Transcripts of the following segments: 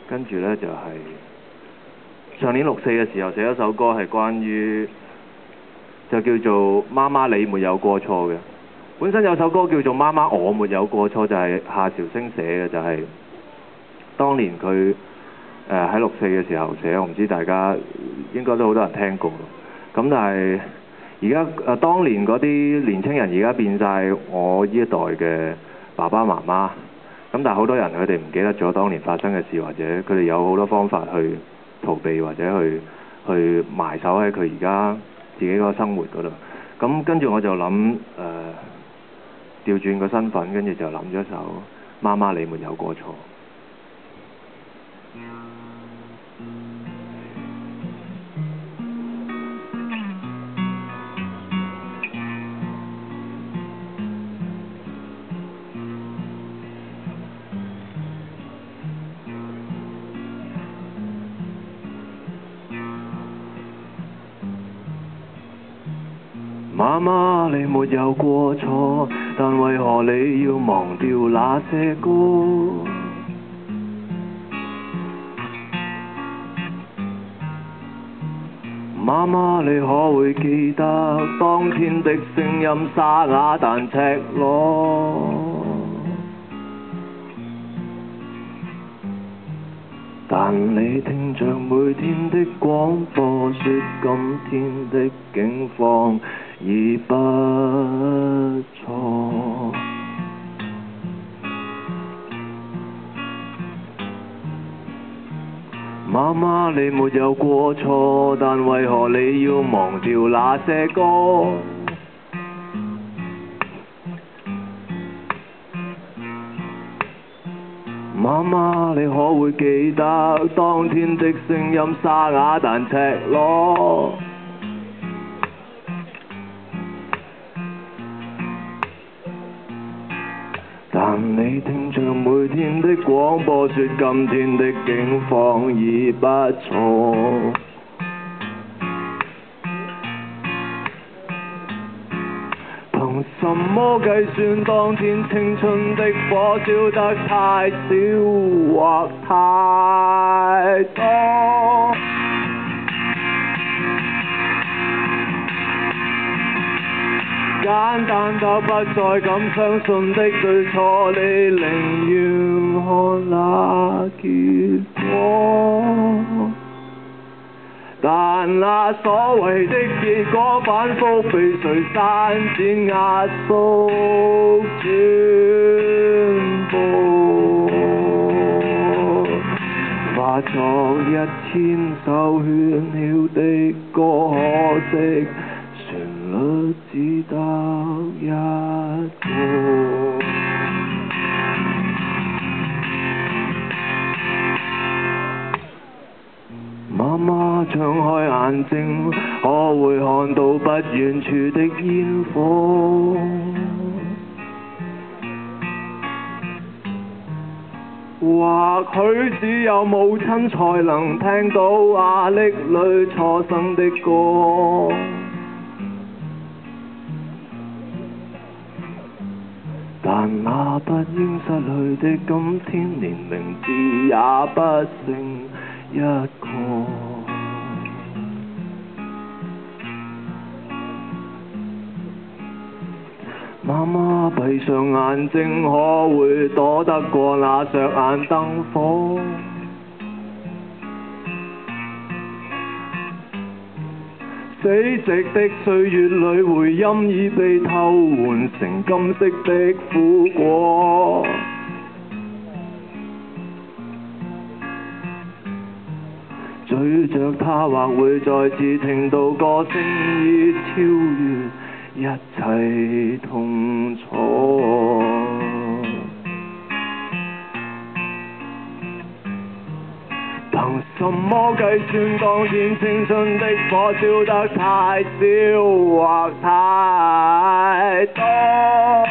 跟住呢，就係上年6/4嘅時候寫咗首歌係關於就叫做媽媽你沒有過錯嘅。本身有首歌叫做媽媽我沒有過錯，就係夏韶聲寫嘅，就係當年佢喺6/4嘅時候寫，我唔知大家應該都好多人聽過。咁但係而家當年嗰啲年青人而家變晒我呢一代嘅爸爸媽媽，咁但係好多人佢哋唔記得咗當年發生嘅事，或者佢哋有好多方法去逃避，或者去埋首喺佢而家自己嗰個生活嗰度。咁跟住我就諗調轉個身份，跟住就諗咗首《媽媽你沒有過錯》。媽媽你沒有過錯，但為何你要忘掉那些歌？媽媽你可會記得當天的聲音沙啞但赤裸？但你聽着每天的廣播，說今天的境況已不錯。媽媽你沒有過錯，但為何你要忘掉那些歌？媽媽你可會記得當天的聲音沙啞但赤裸？但你聽着每天的廣播，說今天的境況已不錯。憑什麼計算當天青春的火燒得太少或太多？簡單得不再敢相信的對錯，你寧願看那結果。但那所謂的結果反覆被誰刪剪壓縮轉播，化作1000首喧囂的歌，可惜旋律只得一個。媽媽張開眼睛，可會看到不遠處的煙火？或許只有母親才能聽到壓力裏初生的歌。但那不應失去的今天，連名字也不剩一個。媽媽閉上眼睛，可會躲得過那灼眼燈火？死寂的歲月裏，回音已被偷換成金色的苦果。追着他，或會再次聽到歌聲已超越一切痛楚。憑什麼計算當天青春的火燒得太少或太多？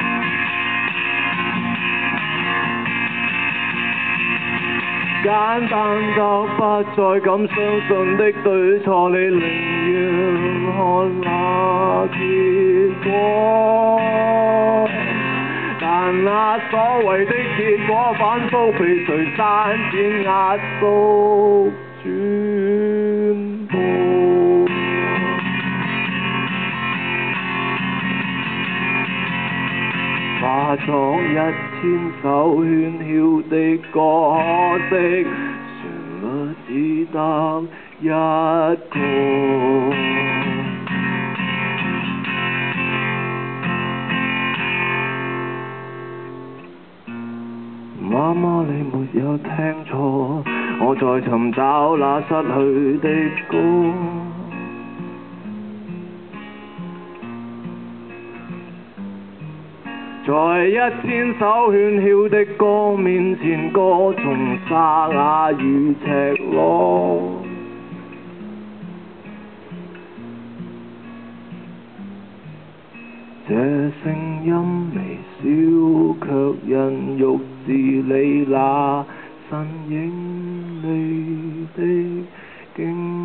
簡單得不再敢相信的對錯，你寧願看那結果。但還那所謂的結果反覆被誰刪剪壓縮全部。化作1000首喧囂的歌，可惜旋律只得一個。媽媽，你沒有聽錯，我在尋找那失去的歌。在1000首喧囂的歌面前，歌頌沙啞與赤裸。這聲音微小，卻孕育自你那身影裏的經